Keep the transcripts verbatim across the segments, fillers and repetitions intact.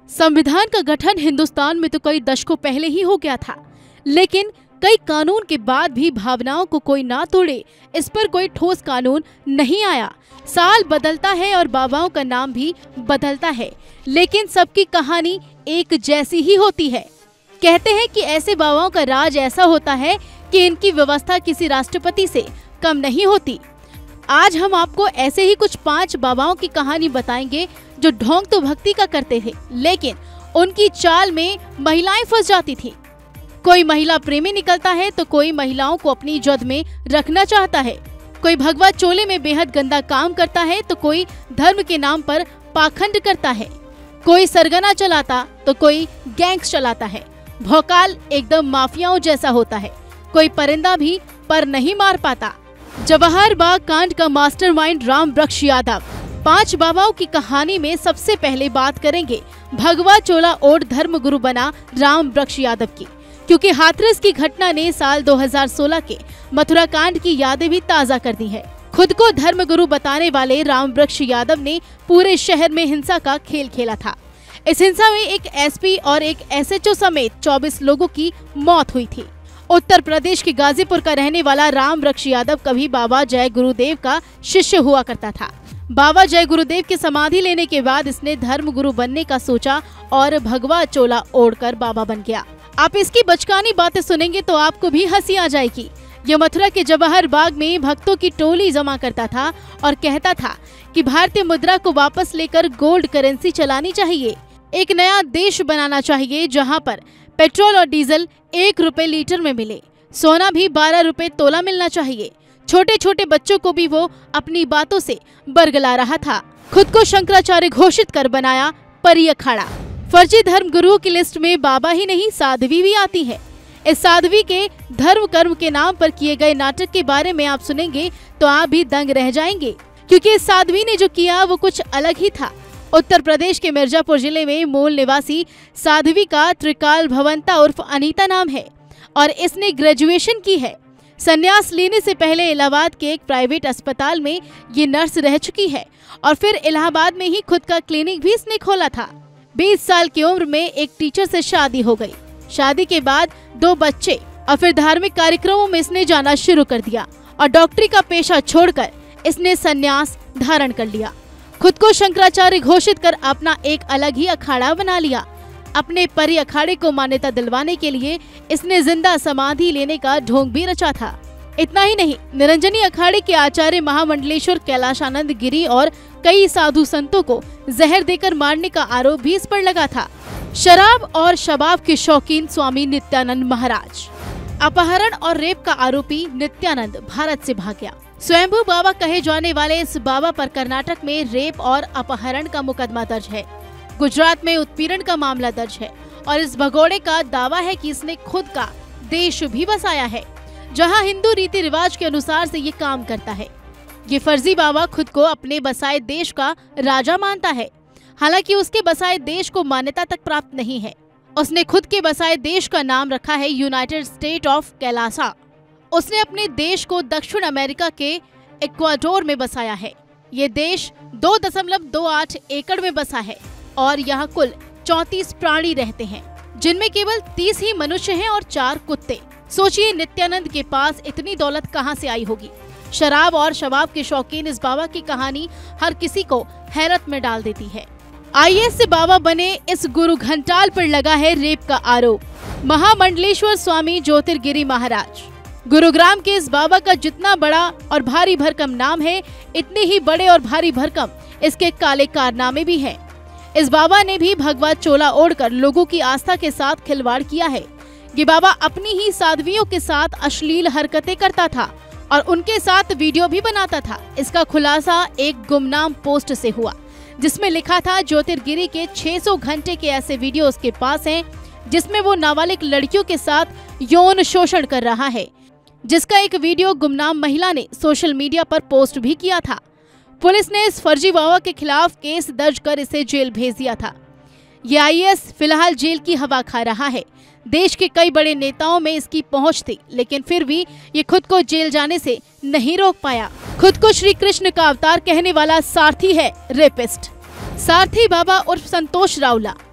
संविधान का गठन हिंदुस्तान में तो कई दशकों पहले ही हो गया था, लेकिन कई कानून के बाद भी भावनाओं को कोई ना तोड़े, इस पर कोई ठोस कानून नहीं आया। साल बदलता है और बाबाओं का नाम भी बदलता है, लेकिन सबकी कहानी एक जैसी ही होती है। कहते हैं कि ऐसे बाबाओं का राज ऐसा होता है कि इनकी व्यवस्था किसी राष्ट्रपति से कम नहीं होती। आज हम आपको ऐसे ही कुछ पांच बाबाओं की कहानी बताएंगे जो ढोंग तो भक्ति का करते थे, लेकिन उनकी चाल में महिलाएं फंस जाती थी। कोई महिला प्रेमी निकलता है तो कोई महिलाओं को अपनी जद में रखना चाहता है, कोई भगवा चोले में बेहद गंदा काम करता है तो कोई धर्म के नाम पर पाखंड करता है, कोई सरगना चलाता तो कोई गैंग्स चलाता है। भौकाल एकदम माफियाओं जैसा होता है, कोई परिंदा भी पर नहीं मार पाता। जवाहर बाग कांड का मास्टरमाइंड राम वृक्ष यादव। पांच बाबाओं की कहानी में सबसे पहले बात करेंगे भगवा चोला ओढ़ धर्म गुरु बना राम वृक्ष यादव की, क्योंकि हाथरस की घटना ने साल दो हज़ार सोलह के मथुरा कांड की यादें भी ताज़ा कर दी है। खुद को धर्म गुरु बताने वाले राम वृक्ष यादव ने पूरे शहर में हिंसा का खेल खेला था। इस हिंसा में एक एसपी और एक एसएचओ समेत चौबीस लोगों की मौत हुई थी। उत्तर प्रदेश के गाजीपुर का रहने वाला राम वृक्ष यादव कभी बाबा जय गुरुदेव का शिष्य हुआ करता था। बाबा जय गुरुदेव की समाधि लेने के बाद इसने धर्म गुरु बनने का सोचा और भगवा चोला ओढ़कर बाबा बन गया। आप इसकी बचकानी बातें सुनेंगे तो आपको भी हंसी आ जाएगी। ये मथुरा के जवाहर बाग में भक्तों की टोली जमा करता था और कहता था कि भारतीय मुद्रा को वापस लेकर गोल्ड करेंसी चलानी चाहिए, एक नया देश बनाना चाहिए जहां पर पेट्रोल और डीजल एक रुपए लीटर में मिले, सोना भी बारह रुपए तोला मिलना चाहिए। छोटे छोटे बच्चों को भी वो अपनी बातों से बरगला रहा था। खुद को शंकराचार्य घोषित कर बनाया परी अखाड़ा। फर्जी धर्म गुरुओं की लिस्ट में बाबा ही नहीं साध्वी भी आती है। इस साध्वी के धर्म कर्म के नाम पर किए गए नाटक के बारे में आप सुनेंगे तो आप भी दंग रह जाएंगे, क्योंकि इस साध्वी ने जो किया वो कुछ अलग ही था। उत्तर प्रदेश के मिर्जापुर जिले में मूल निवासी साध्वी का त्रिकाल भवंता उर्फ अनीता नाम है और इसने ग्रेजुएशन की है। संन्यास लेने से पहले इलाहाबाद के एक प्राइवेट अस्पताल में ये नर्स रह चुकी है और फिर इलाहाबाद में ही खुद का क्लिनिक भी इसने खोला था। बीस साल की उम्र में एक टीचर से शादी हो गई। शादी के बाद दो बच्चे और फिर धार्मिक कार्यक्रमों में इसने जाना शुरू कर दिया और डॉक्टरी का पेशा छोड़कर इसने संन्यास धारण कर लिया। खुद को शंकराचार्य घोषित कर अपना एक अलग ही अखाड़ा बना लिया। अपने परी अखाड़े को मान्यता दिलवाने के लिए इसने जिंदा समाधि लेने का ढोंग भी रचा था। इतना ही नहीं, निरंजनी अखाड़े के आचार्य महामंडलेश्वर कैलाशानंद गिरी और कई साधु संतों को जहर देकर मारने का आरोप भी इस पर लगा था। शराब और शबाब के शौकीन स्वामी नित्यानंद महाराज। अपहरण और रेप का आरोपी नित्यानंद भारत से भाग गया। स्वयंभू बाबा कहे जाने वाले इस बाबा पर कर्नाटक में रेप और अपहरण का मुकदमा दर्ज है। गुजरात में उत्पीड़न का मामला दर्ज है और इस भगोड़े का दावा है कि इसने खुद का देश भी बसाया है, जहां हिंदू रीति रिवाज के अनुसार से ये काम करता है। ये फर्जी बाबा खुद को अपने बसाए देश का राजा मानता है, हालांकि उसके बसाए देश को मान्यता तक प्राप्त नहीं है। उसने खुद के बसाए देश का नाम रखा है यूनाइटेड स्टेट ऑफ कैलासा। उसने अपने देश को दक्षिण अमेरिका के इक्वाडोर में बसाया है। ये देश दो दशमलव दो आठ एकड़ में बसा है और यहाँ कुल चौंतीस प्राणी रहते हैं, जिनमें केवल तीस ही मनुष्य हैं और चार कुत्ते। सोचिए नित्यानंद के पास इतनी दौलत कहाँ से आई होगी। शराब और शबाब के शौकीन इस बाबा की कहानी हर किसी को हैरत में डाल देती है। आईएएस से बाबा बने इस गुरु घंटाल पर लगा है रेप का आरोप। महामंडलेश्वर स्वामी ज्योतिर्गिरी महाराज। गुरुग्राम के इस बाबा का जितना बड़ा और भारी भरकम नाम है, इतने ही बड़े और भारी भरकम इसके काले कारनामे भी हैं। इस बाबा ने भी भगवा चोला ओढ़कर लोगों की आस्था के साथ खिलवाड़ किया है। ये बाबा अपनी ही साध्वियों के साथ अश्लील हरकतें करता था और उनके साथ वीडियो भी बनाता था। इसका खुलासा एक गुमनाम पोस्ट से हुआ, जिसमें लिखा था ज्योतिर्गिरी के छह सौ घंटे के ऐसे वीडियो उसके पास हैं, जिसमें वो नाबालिग लड़कियों के साथ यौन शोषण कर रहा है, जिसका एक वीडियो गुमनाम महिला ने सोशल मीडिया पर पोस्ट भी किया था। पुलिस ने इस फर्जी बाबा के खिलाफ केस दर्ज कर इसे जेल भेज दिया था। ये आईएएस फिलहाल जेल की हवा खा रहा है। देश के कई बड़े नेताओं में इसकी पहुंच थी, लेकिन फिर भी ये खुद को जेल जाने से नहीं रोक पाया। खुद को श्री कृष्ण का अवतार कहने वाला सारथी है रेपिस्ट। सारथी बाबा उर्फ संतोष रावला।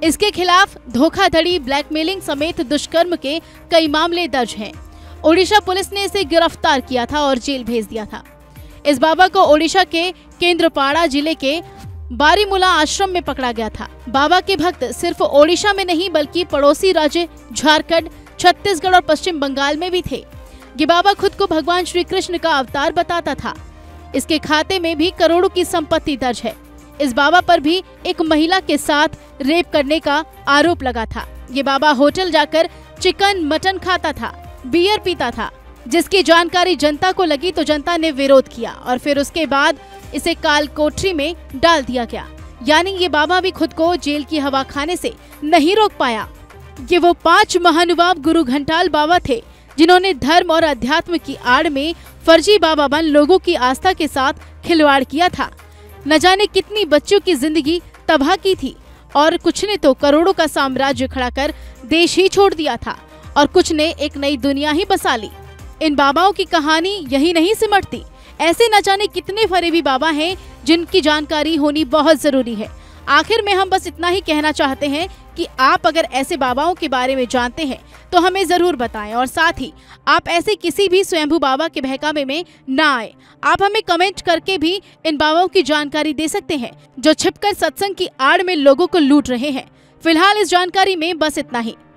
इसके खिलाफ धोखाधड़ी, ब्लैकमेलिंग समेत दुष्कर्म के कई मामले दर्ज हैं। ओडिशा पुलिस ने इसे गिरफ्तार किया था और जेल भेज दिया था। इस बाबा को ओडिशा के केंद्रपाड़ा जिले के बारीमुला आश्रम में पकड़ा गया था। बाबा के भक्त सिर्फ ओडिशा में नहीं बल्कि पड़ोसी राज्य झारखंड, छत्तीसगढ़ और पश्चिम बंगाल में भी थे। ये बाबा खुद को भगवान श्री कृष्ण का अवतार बताता था। इसके खाते में भी करोड़ों की संपत्ति दर्ज है। इस बाबा पर भी एक महिला के साथ रेप करने का आरोप लगा था। ये बाबा होटल जाकर चिकन मटन खाता था, बियर पीता था। जिसकी जानकारी जनता को लगी तो जनता ने विरोध किया और फिर उसके बाद इसे काल कोठरी में डाल दिया गया। यानी ये बाबा भी खुद को जेल की हवा खाने से नहीं रोक पाया। ये वो पांच महानुभाव गुरु घंटाल बाबा थे जिन्होंने धर्म और अध्यात्म की आड़ में फर्जी बाबा बन लोगों की आस्था के साथ खिलवाड़ किया था। न जाने कितनी बच्चों की जिंदगी तबाह की थी और कुछ ने तो करोड़ों का साम्राज्य खड़ा कर देश ही छोड़ दिया था और कुछ ने एक नई दुनिया ही बसा ली। इन बाबाओं की कहानी यही नहीं सिमटती। ऐसे न जाने कितने फरेबी बाबा हैं जिनकी जानकारी होनी बहुत जरूरी है। आखिर में हम बस इतना ही कहना चाहते हैं कि आप अगर ऐसे बाबाओं के बारे में जानते हैं तो हमें जरूर बताएं और साथ ही आप ऐसे किसी भी स्वयंभू बाबा के बहकावे में ना आए। आप हमें कमेंट करके भी इन बाबाओं की जानकारी दे सकते हैं जो छिपकर सत्संग की आड़ में लोगों को लूट रहे हैं। फिलहाल इस जानकारी में बस इतना ही।